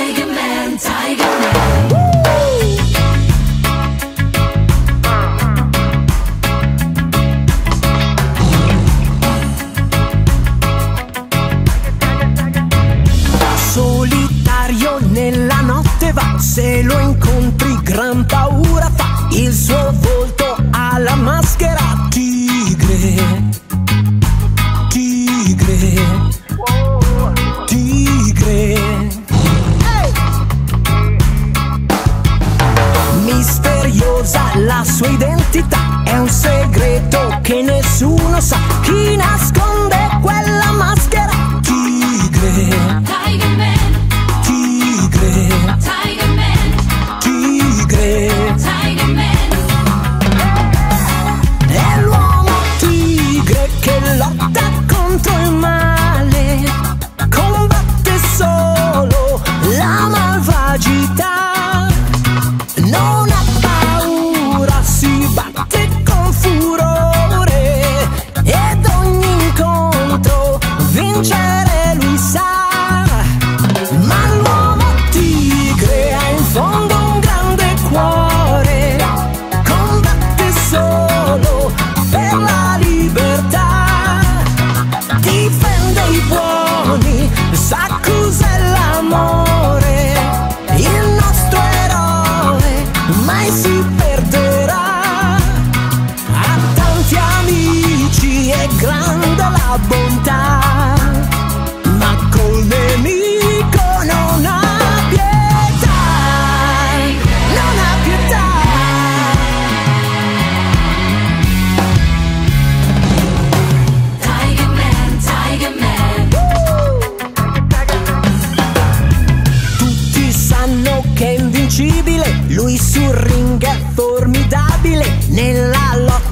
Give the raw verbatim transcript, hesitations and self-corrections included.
Tiger Man, Tiger Man. Solitario nella notte va, se lo incontri gran paura fa, il suo volto ha la maschera. Tigre, tigre, tigre. Hey! Misteriosa la sua identità, è un segreto che nessuno sa, chi nasconde quella maschera. Tigre, Tiger Man, tigre, Tiger Man, tigre. Tiger Man. È l'uomo tigre che lotta contro il male, combatte solo la malvagità, non ha paura, si batte con furore ed ogni incontro vincere lui sa. Ma l'uomo tigre ha in fondo un grande cuore, combatte solo per la libertà, difende i buoni, sa cos'è l'amore, il nostro eroe mai si perderà, ha tanti amici e grande la bontà, ma col nemico non ha pietà, non ha pietà. Tiger Man, Tiger Man. Tutti sanno che è invincibile, lui sul ring è formidabile, nella lotta